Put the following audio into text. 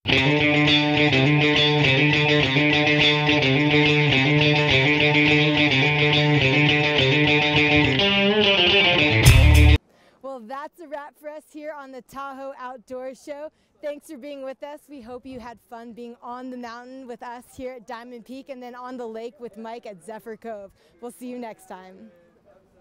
Well, that's a wrap for us here on the Tahoe Outdoor Show. Thanks for being with us. We hope you had fun being on the mountain with us here at Diamond Peak and then on the lake with Mike at Zephyr Cove. We'll see you next time.